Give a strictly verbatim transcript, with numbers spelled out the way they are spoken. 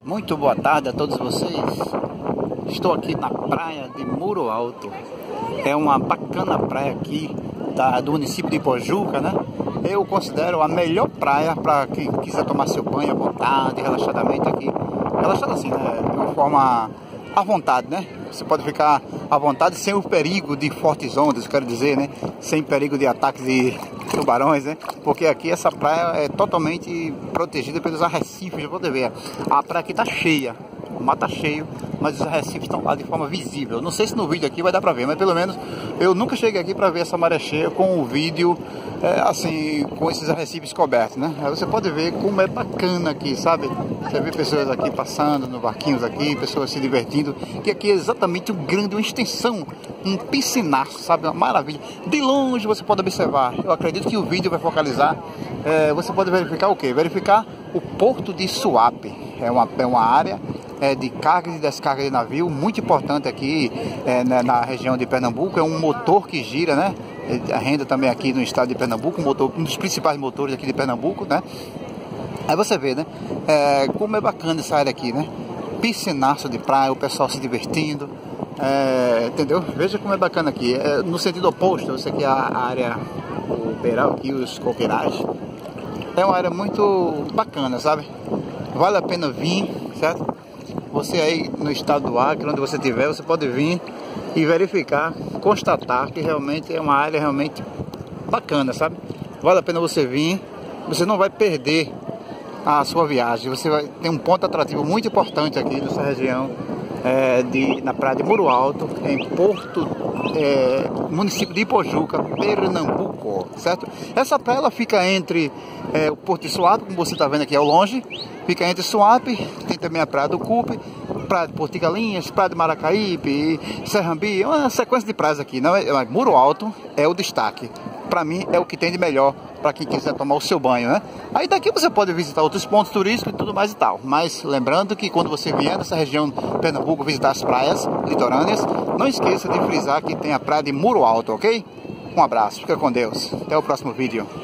Muito boa tarde a todos vocês. Estou aqui na praia de Muro Alto. É uma bacana praia aqui da, do município de Pojuca, né? Eu considero a melhor praia para quem quiser tomar seu banho à vontade, relaxadamente aqui. Relaxado assim, né? De uma forma à vontade, né? Você pode ficar à vontade sem o perigo de fortes ondas, eu quero dizer, né? Sem perigo de ataques de tubarões, né? Porque aqui essa praia é totalmente protegida pelos arrecifes. Já pode ver, a praia aqui tá cheia, o mar tá cheio, mas os arrecifes estão lá de forma visível. Não sei se no vídeo aqui vai dar para ver, mas pelo menos eu nunca cheguei aqui para ver essa maré cheia com o vídeo é, assim, com esses arrecifes cobertos, né? Aí você pode ver como é bacana aqui, sabe? Você vê pessoas aqui passando no barquinhos aqui, pessoas se divertindo, que aqui é exatamente um grande, uma extensão, um piscinaço, sabe? Uma maravilha. De longe você pode observar, eu acredito que o vídeo vai focalizar, é, você pode verificar o que? Verificar o porto de Suape. É uma, é uma área é, de carga e descarga de navio muito importante aqui é, na, na região de Pernambuco. É um motor que gira, né? A renda também aqui no estado de Pernambuco, um, motor, um dos principais motores aqui de Pernambuco, né? Aí você vê, né? É, como é bacana essa área aqui, né? Piscinaço de praia, o pessoal se divertindo, é, entendeu? Veja como é bacana aqui. É, no sentido oposto, você aqui a área, o beiral aqui, os coqueirais. É uma área muito bacana, sabe? Vale a pena vir, certo? Você aí no estado do Acre, onde você estiver, você pode vir e verificar, constatar que realmente é uma área realmente bacana, sabe? Vale a pena você vir, você não vai perder a sua viagem. Você vai ter um ponto atrativo muito importante aqui nessa região, é, de, na praia de Muro Alto, em Porto, é, município de Ipojuca, Pernambuco, certo? Essa praia ela fica entre é, o Porto de Suape, como você está vendo aqui ao longe, fica entre Suape, tem também a praia do Cupe, praia de Porto de Galinhas, praia de Maracaípe, Serrambi, uma sequência de praias aqui, não é? Muro Alto é o destaque. Para mim é o que tem de melhor para quem quiser tomar o seu banho, né? Aí daqui você pode visitar outros pontos turísticos e tudo mais e tal. Mas lembrando que quando você vier nessa região de Pernambuco visitar as praias litorâneas, não esqueça de frisar que tem a praia de Muro Alto, ok? Um abraço, fica com Deus. Até o próximo vídeo.